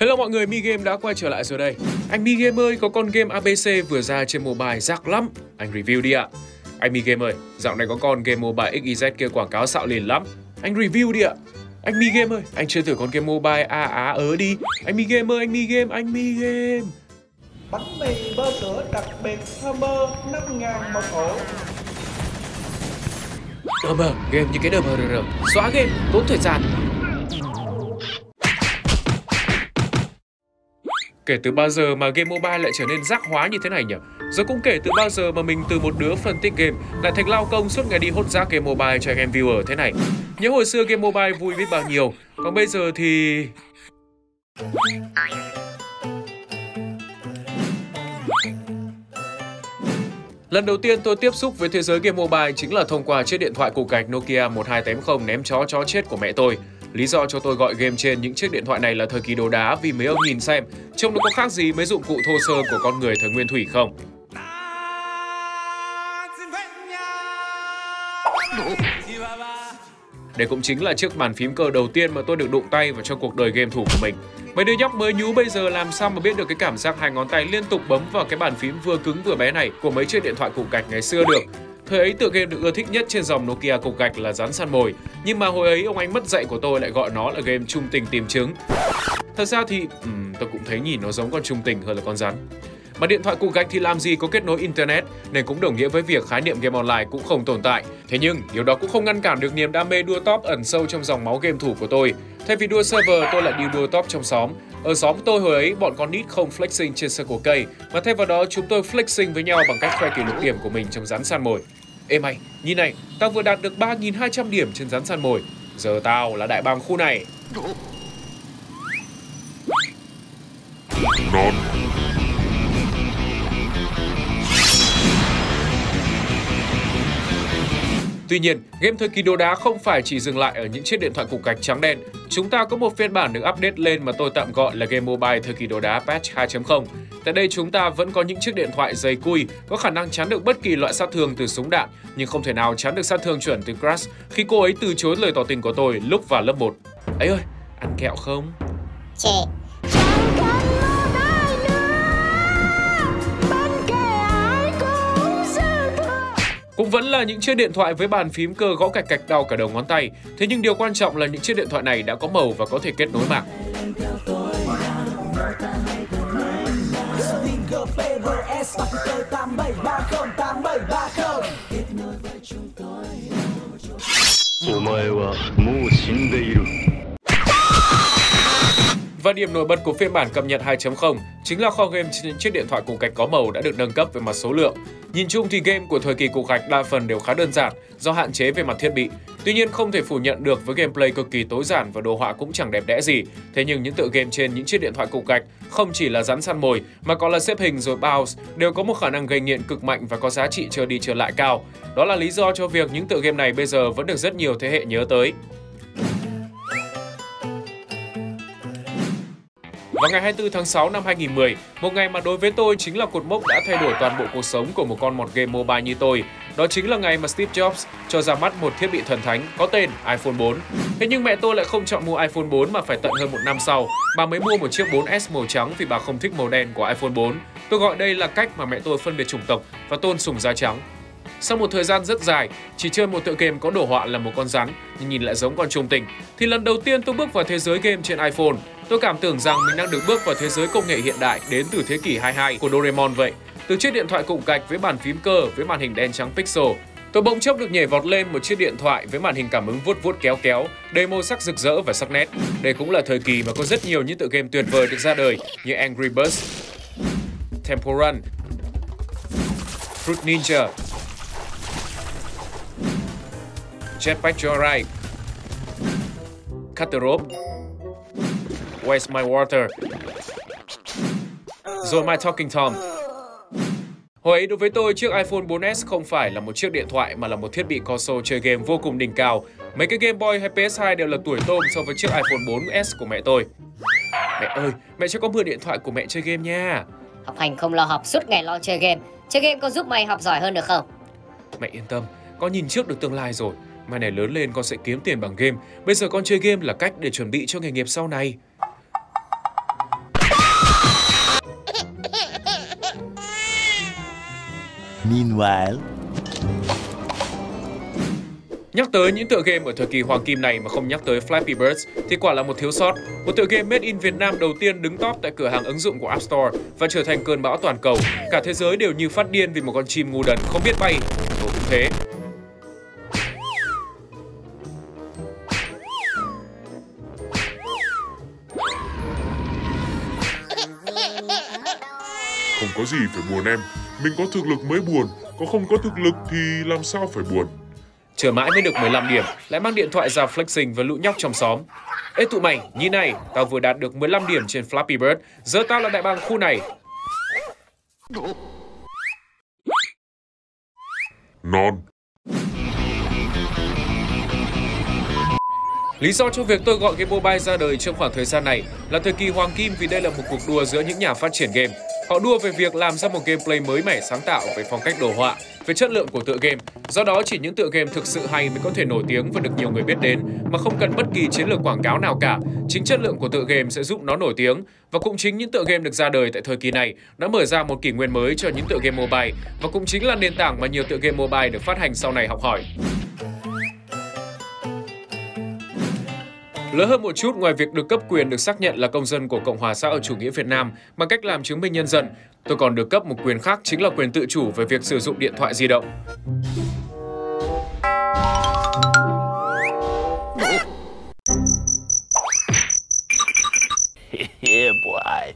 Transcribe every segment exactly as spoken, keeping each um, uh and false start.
Hello mọi người, Mi Game đã quay trở lại rồi đây. Anh Mi Game ơi, có con game a bê xê vừa ra trên mobile rác lắm. Anh review đi ạ. Anh Mi Game ơi, dạo này có con game mobile ích i dét kia quảng cáo xạo liền lắm. Anh review đi ạ. Anh Mi Game ơi, anh chơi thử con game mobile a á ớ đi. Anh Mi Game ơi, anh Mi Game, anh Mi Game. Bánh mì bơ sữa đặc biệt Hammer năm ngàn một ổ. Đờ mờ, game như cái đờ mờ rờ. Xóa game, tốn thời gian. Kể từ bao giờ mà game mobile lại trở nên rác hóa như thế này nhỉ? Rồi cũng kể từ bao giờ mà mình từ một đứa phân tích game lại thành lao công suốt ngày đi hốt rác game mobile cho anh em viewer thế này. Nhớ hồi xưa game mobile vui biết bao nhiêu, còn bây giờ thì... Lần đầu tiên tôi tiếp xúc với thế giới game mobile chính là thông qua chiếc điện thoại cục gạch Nokia một hai tám không ném chó chó chết của mẹ tôi. Lý do cho tôi gọi game trên những chiếc điện thoại này là thời kỳ đồ đá vì mấy ông nhìn xem, trông nó có khác gì mấy dụng cụ thô sơ của con người thời nguyên thủy không? Đây cũng chính là chiếc bàn phím cơ đầu tiên mà tôi được đụng tay vào trong cuộc đời game thủ của mình. Mấy đứa nhóc mới nhú bây giờ làm sao mà biết được cái cảm giác hai ngón tay liên tục bấm vào cái bàn phím vừa cứng vừa bé này của mấy chiếc điện thoại cục gạch ngày xưa được. Thời ấy tựa game được ưa thích nhất trên dòng Nokia cục gạch là rắn săn mồi. Nhưng mà hồi ấy ông anh mất dạy của tôi lại gọi nó là game trung tình tìm trứng. Thật ra thì um, tôi cũng thấy nhìn nó giống con trung tình hơn là con rắn. Mà điện thoại cục gạch thì làm gì có kết nối internet, nên cũng đồng nghĩa với việc khái niệm game online cũng không tồn tại. Thế nhưng điều đó cũng không ngăn cản được niềm đam mê đua top ẩn sâu trong dòng máu game thủ của tôi. Thay vì đua server, tôi lại đi đua top trong xóm. Ở xóm tôi hồi ấy bọn con nít không flexing trên Circle K, mà thay vào đó chúng tôi flexing với nhau bằng cách khoe kỷ lục điểm của mình trong rắn săn mồi. Ê mày, nhìn này, tao vừa đạt được ba nghìn hai trăm điểm trên rắn săn mồi. Giờ tao là đại bàng khu này. Non. Tuy nhiên, game thời kỳ đồ đá không phải chỉ dừng lại ở những chiếc điện thoại cục gạch trắng đen. Chúng ta có một phiên bản được update lên mà tôi tạm gọi là game mobile thời kỳ đồ đá patch hai chấm không. Tại đây chúng ta vẫn có những chiếc điện thoại dày cui, có khả năng chắn được bất kỳ loại sát thương từ súng đạn, nhưng không thể nào chắn được sát thương chuẩn từ Crash khi cô ấy từ chối lời tỏ tình của tôi lúc vào lớp một. Ấy ơi, ăn kẹo không? Chị. Cũng vẫn là những chiếc điện thoại với bàn phím cơ gõ cạch cạch đau cả đầu ngón tay. Thế nhưng điều quan trọng là những chiếc điện thoại này đã có màu và có thể kết nối mạng. Và điểm nổi bật của phiên bản cập nhật hai chấm không chính là kho game trên những chiếc điện thoại cục gạch có màu đã được nâng cấp về mặt số lượng. Nhìn chung thì game của thời kỳ cục gạch đa phần đều khá đơn giản do hạn chế về mặt thiết bị. Tuy nhiên không thể phủ nhận được với gameplay cực kỳ tối giản và đồ họa cũng chẳng đẹp đẽ gì. Thế nhưng những tựa game trên những chiếc điện thoại cục gạch không chỉ là rắn săn mồi mà còn là xếp hình rồi bounce đều có một khả năng gây nghiện cực mạnh và có giá trị chờ đi chờ lại cao. Đó là lý do cho việc những tựa game này bây giờ vẫn được rất nhiều thế hệ nhớ tới. Vào ngày hai mươi tư tháng sáu năm hai nghìn không trăm mười, một ngày mà đối với tôi chính là cột mốc đã thay đổi toàn bộ cuộc sống của một con mọt game mobile như tôi. Đó chính là ngày mà Steve Jobs cho ra mắt một thiết bị thần thánh có tên iPhone bốn. Thế nhưng mẹ tôi lại không chọn mua iPhone bốn mà phải tận hơn một năm sau, bà mới mua một chiếc bốn S màu trắng vì bà không thích màu đen của iPhone bốn. Tôi gọi đây là cách mà mẹ tôi phân biệt chủng tộc và tôn sùng da trắng. Sau một thời gian rất dài, chỉ chơi một tựa game có đồ họa là một con rắn nhưng nhìn lại giống con trung tình, thì lần đầu tiên tôi bước vào thế giới game trên iPhone. Tôi cảm tưởng rằng mình đang được bước vào thế giới công nghệ hiện đại đến từ thế kỷ hai mươi hai của Doraemon vậy. Từ chiếc điện thoại cục gạch với bàn phím cơ với màn hình đen trắng pixel, tôi bỗng chốc được nhảy vọt lên một chiếc điện thoại với màn hình cảm ứng vuốt vuốt kéo kéo, đầy màu sắc rực rỡ và sắc nét. Đây cũng là thời kỳ mà có rất nhiều những tựa game tuyệt vời được ra đời như Angry Birds, Temple Run, Fruit Ninja, Jetpack Joyride, Cut the Rope, Where's My Water, rồi My Talking Tom. Hồi ấy đối với tôi, chiếc iPhone bốn S không phải là một chiếc điện thoại mà là một thiết bị console chơi game vô cùng đỉnh cao. Mấy cái Game Boy hay P S hai đều là tuổi tôm so với chiếc iPhone bốn S của mẹ tôi. Mẹ ơi, mẹ cho con mượn điện thoại của mẹ chơi game nha. Học hành không lo học, suốt ngày lo chơi game. Chơi game có giúp mày học giỏi hơn được không? Mẹ yên tâm, con nhìn trước được tương lai rồi. Mai này lớn lên con sẽ kiếm tiền bằng game. Bây giờ con chơi game là cách để chuẩn bị cho nghề nghiệp sau này. Meanwhile. Nhắc tới những tựa game ở thời kỳ hoàng kim này mà không nhắc tới Flappy Birds thì quả là một thiếu sót. Một tựa game made in Việt Nam đầu tiên đứng top tại cửa hàng ứng dụng của App Store và trở thành cơn bão toàn cầu. Cả thế giới đều như phát điên vì một con chim ngu đần không biết bay. Tôi cũng thế. Không có gì phải buồn em, mình có thực lực mới buồn, có không có thực lực thì làm sao phải buồn. Chờ mãi mới được mười lăm điểm, lại mang điện thoại ra flexing với lũ nhóc trong xóm. Ê tụi mày, nhìn này, tao vừa đạt được mười lăm điểm trên Flappy Bird, giờ tao là đại bàng khu này. Non. Lý do cho việc tôi gọi game mobile ra đời trong khoảng thời gian này là thời kỳ hoàng kim vì đây là một cuộc đua giữa những nhà phát triển game. Họ đua về việc làm ra một gameplay mới mẻ sáng tạo về phong cách đồ họa, về chất lượng của tựa game. Do đó chỉ những tựa game thực sự hay mới có thể nổi tiếng và được nhiều người biết đến mà không cần bất kỳ chiến lược quảng cáo nào cả. Chính chất lượng của tựa game sẽ giúp nó nổi tiếng và cũng chính những tựa game được ra đời tại thời kỳ này đã mở ra một kỷ nguyên mới cho những tựa game mobile và cũng chính là nền tảng mà nhiều tựa game mobile được phát hành sau này học hỏi. Lớn hơn một chút, ngoài việc được cấp quyền được xác nhận là công dân của Cộng hòa xã hội chủ nghĩa Việt Nam bằng cách làm chứng minh nhân dân, tôi còn được cấp một quyền khác chính là quyền tự chủ về việc sử dụng điện thoại di động. Yeah, boy.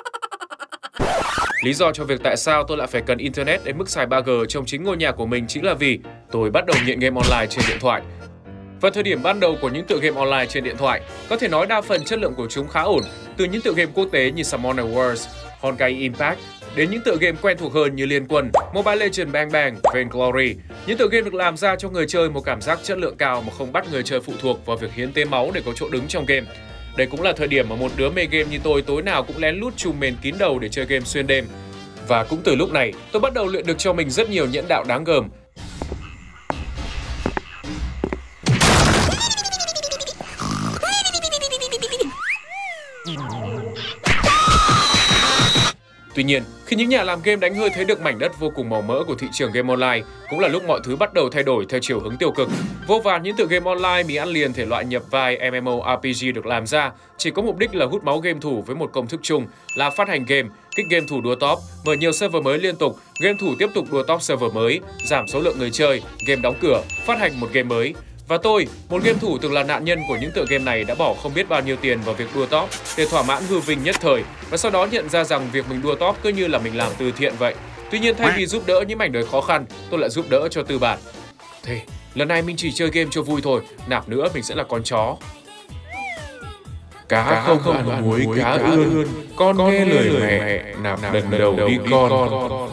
Lý do cho việc tại sao tôi lại phải cần Internet đến mức xài ba G trong chính ngôi nhà của mình chính là vì tôi bắt đầu nghiện game online trên điện thoại. Vào thời điểm ban đầu của những tựa game online trên điện thoại, có thể nói đa phần chất lượng của chúng khá ổn, từ những tựa game quốc tế như Summoner Wars, Honkai Impact, đến những tựa game quen thuộc hơn như Liên Quân, Mobile Legends Bang Bang, Vainglory. Những tựa game được làm ra cho người chơi một cảm giác chất lượng cao mà không bắt người chơi phụ thuộc vào việc hiến tế máu để có chỗ đứng trong game. Đây cũng là thời điểm mà một đứa mê game như tôi tối nào cũng lén lút trùm mền kín đầu để chơi game xuyên đêm. Và cũng từ lúc này, tôi bắt đầu luyện được cho mình rất nhiều nhẫn đạo đáng gờm. Tuy nhiên, khi những nhà làm game đánh hơi thấy được mảnh đất vô cùng màu mỡ của thị trường game online, cũng là lúc mọi thứ bắt đầu thay đổi theo chiều hướng tiêu cực. Vô vàn những tựa game online mì ăn liền thể loại nhập vai M M O R P G được làm ra, chỉ có mục đích là hút máu game thủ với một công thức chung là phát hành game, kích game thủ đua top, mở nhiều server mới liên tục, game thủ tiếp tục đua top server mới, giảm số lượng người chơi, game đóng cửa, phát hành một game mới. Và tôi, một game thủ từng là nạn nhân của những tựa game này đã bỏ không biết bao nhiêu tiền vào việc đua top để thỏa mãn hư vinh nhất thời và sau đó nhận ra rằng việc mình đua top cứ như là mình làm từ thiện vậy. Tuy nhiên thay vì giúp đỡ những mảnh đời khó khăn, tôi lại giúp đỡ cho tư bản. Thế, lần này mình chỉ chơi game cho vui thôi, nạp nữa mình sẽ là con chó. Cá, cá không, không ăn muối, cá ươn, con, con nghe lời mẹ, mẹ nạp, nạp lần đầu đi con. con. con.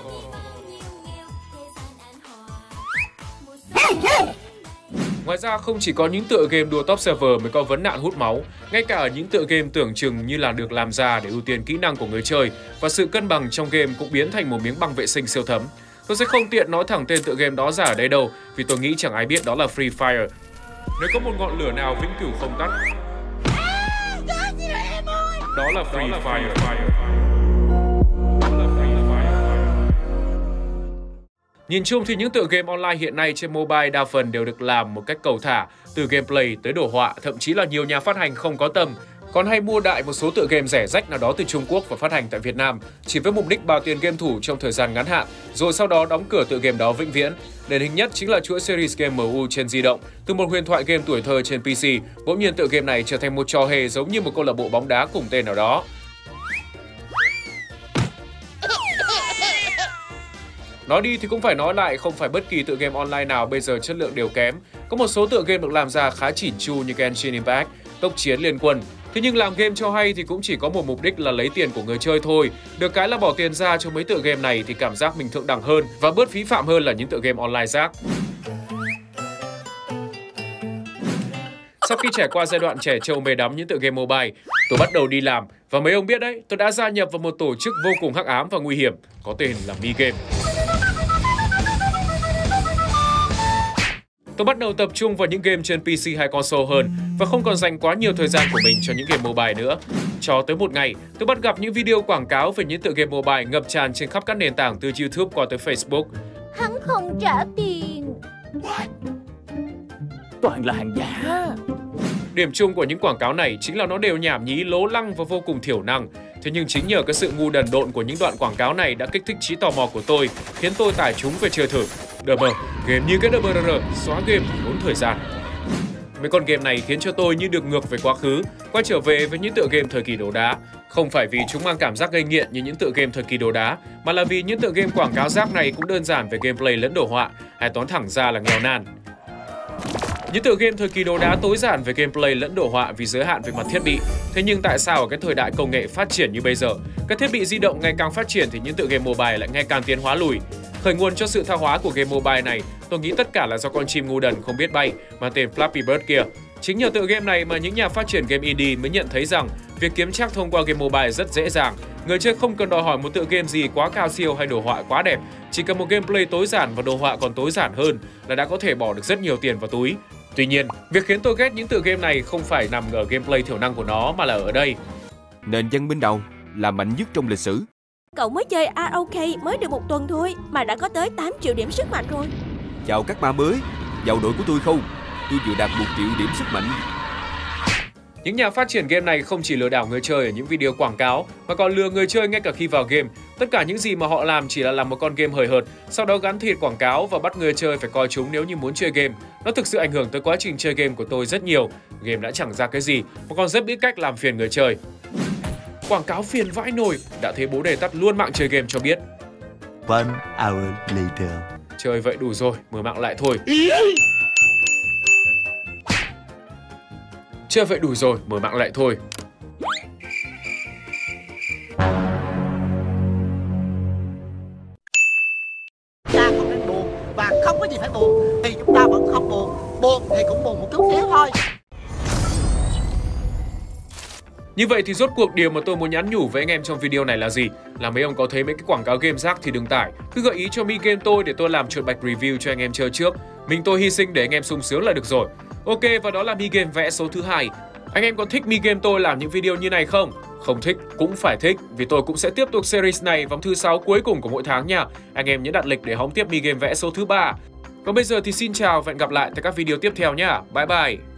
Ngoài ra không chỉ có những tựa game đua top server mới có vấn nạn hút máu, ngay cả ở những tựa game tưởng chừng như là được làm ra để ưu tiên kỹ năng của người chơi và sự cân bằng trong game cũng biến thành một miếng băng vệ sinh siêu thấm. Tôi sẽ không tiện nói thẳng tên tựa game đó ra ở đây đâu, vì tôi nghĩ chẳng ai biết đó là Free Fire. Nếu có một ngọn lửa nào vĩnh cửu không tắt, đó là Free Fire. Nhìn chung thì những tựa game online hiện nay trên mobile đa phần đều được làm một cách cầu thả, từ gameplay tới đồ họa, thậm chí là nhiều nhà phát hành không có tầm còn hay mua đại một số tựa game rẻ rách nào đó từ Trung Quốc và phát hành tại Việt Nam chỉ với mục đích bào tiền game thủ trong thời gian ngắn hạn, rồi sau đó đóng cửa tựa game đó vĩnh viễn. Điển hình nhất chính là chuỗi series game M U trên di động. Từ một huyền thoại game tuổi thơ trên P C, bỗng nhiên tựa game này trở thành một trò hề giống như một câu lạc bộ bóng đá cùng tên nào đó. Nói đi thì cũng phải nói lại, không phải bất kỳ tựa game online nào bây giờ chất lượng đều kém. Có một số tựa game được làm ra khá chỉn chu như Genshin Impact, Tốc Chiến Liên Quân. Thế nhưng làm game cho hay thì cũng chỉ có một mục đích là lấy tiền của người chơi thôi. Được cái là bỏ tiền ra cho mấy tựa game này thì cảm giác mình thượng đẳng hơn và bớt phí phạm hơn là những tựa game online rác. Sau khi trải qua giai đoạn trẻ trâu mê đắm những tựa game mobile, tôi bắt đầu đi làm và mấy ông biết đấy, tôi đã gia nhập vào một tổ chức vô cùng hắc ám và nguy hiểm có tên là Mi Game. Tôi bắt đầu tập trung vào những game trên P C hay console hơn và không còn dành quá nhiều thời gian của mình cho những game mobile nữa. Cho tới một ngày, tôi bắt gặp những video quảng cáo về những tựa game mobile ngập tràn trên khắp các nền tảng từ YouTube qua tới Facebook. Hắn không trả tiền. Toàn là hàng giả. Điểm chung của những quảng cáo này chính là nó đều nhảm nhí, lố lăng và vô cùng thiểu năng. Thế nhưng chính nhờ cái sự ngu đần độn của những đoạn quảng cáo này đã kích thích trí tò mò của tôi, khiến tôi tải chúng về chơi thử. đê bê, game như cái đê bê rờ rờ, xóa game, tốn thời gian. Mấy con game này khiến cho tôi như được ngược về quá khứ, quay trở về với những tựa game thời kỳ đồ đá. Không phải vì chúng mang cảm giác gây nghiện như những tựa game thời kỳ đồ đá, mà là vì những tựa game quảng cáo rác này cũng đơn giản về gameplay lẫn đồ họa, hay toán thẳng ra là nghèo nàn. Những tựa game thời kỳ đồ đá tối giản về gameplay lẫn đồ họa vì giới hạn về mặt thiết bị. Thế nhưng tại sao ở cái thời đại công nghệ phát triển như bây giờ, các thiết bị di động ngày càng phát triển thì những tựa game mobile lại ngày càng tiến hóa lùi? Khởi nguồn cho sự tha hóa của game mobile này, tôi nghĩ tất cả là do con chim ngu đần không biết bay mà tên Flappy Bird kia. Chính nhờ tựa game này mà những nhà phát triển game indie mới nhận thấy rằng việc kiếm trác thông qua game mobile rất dễ dàng. Người chơi không cần đòi hỏi một tựa game gì quá cao siêu hay đồ họa quá đẹp, chỉ cần một gameplay tối giản và đồ họa còn tối giản hơn là đã có thể bỏ được rất nhiều tiền vào túi. Tuy nhiên, việc khiến tôi ghét những tựa game này không phải nằm ở gameplay thiểu năng của nó mà là ở đây. Nền văn minh đầu là mạnh nhất trong lịch sử. Cậu mới chơi a o ca mới được một tuần thôi mà đã có tới tám triệu điểm sức mạnh rồi. Chào các ma mới, vào đội của tôi không? Tôi vừa đạt một triệu điểm sức mạnh. Những nhà phát triển game này không chỉ lừa đảo người chơi ở những video quảng cáo mà còn lừa người chơi ngay cả khi vào game. Tất cả những gì mà họ làm chỉ là làm một con game hời hợt, sau đó gắn thịt quảng cáo và bắt người chơi phải coi chúng nếu như muốn chơi game. Nó thực sự ảnh hưởng tới quá trình chơi game của tôi rất nhiều. Game đã chẳng ra cái gì mà còn rất biết cách làm phiền người chơi. Quảng cáo phiền vãi nồi, đã thấy bố đề tắt luôn mạng chơi game cho biết. One hour later. Chơi vậy đủ rồi, mở mạng lại thôi. Chơi vậy đủ rồi, mở mạng lại thôi. Ta không nên buồn và không có gì phải buồn thì chúng ta vẫn không buồn. Buồn thì cũng buồn một chút xíu thôi. Như vậy thì rốt cuộc điều mà tôi muốn nhắn nhủ với anh em trong video này là gì? Là mấy ông có thấy mấy cái quảng cáo game rác thì đừng tải. Cứ gợi ý cho Mi Game tôi để tôi làm chuột bạch review cho anh em chơi trước. Mình tôi hy sinh để anh em sung sướng là được rồi. Ok, và đó là Mi Game vẽ số thứ hai. Anh em có thích Mi Game tôi làm những video như này không? Không thích cũng phải thích, vì tôi cũng sẽ tiếp tục series này vào thứ sáu cuối cùng của mỗi tháng nha. Anh em nhớ đặt lịch để hóng tiếp Mi Game vẽ số thứ ba. Còn bây giờ thì xin chào và hẹn gặp lại tại các video tiếp theo nha. Bye bye.